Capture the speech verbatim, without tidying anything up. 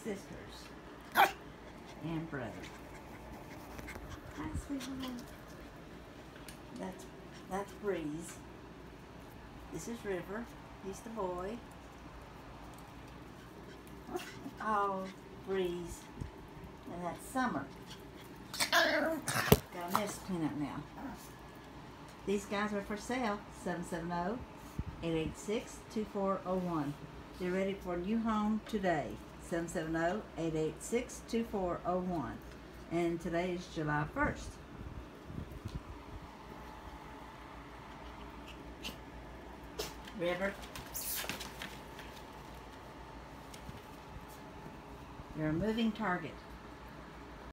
sisters and brother. Hi, sweetheart. That's, that's Breeze. This is River. He's the boy. Oh, Breeze. And that's Summer. Got a mess to clean up now. These guys are for sale. seven seven zero, eight eight six, two four zero one. They're ready for a new home today. seven seven zero, eight eight six, two four zero one. And today is July first. River. You're a moving target.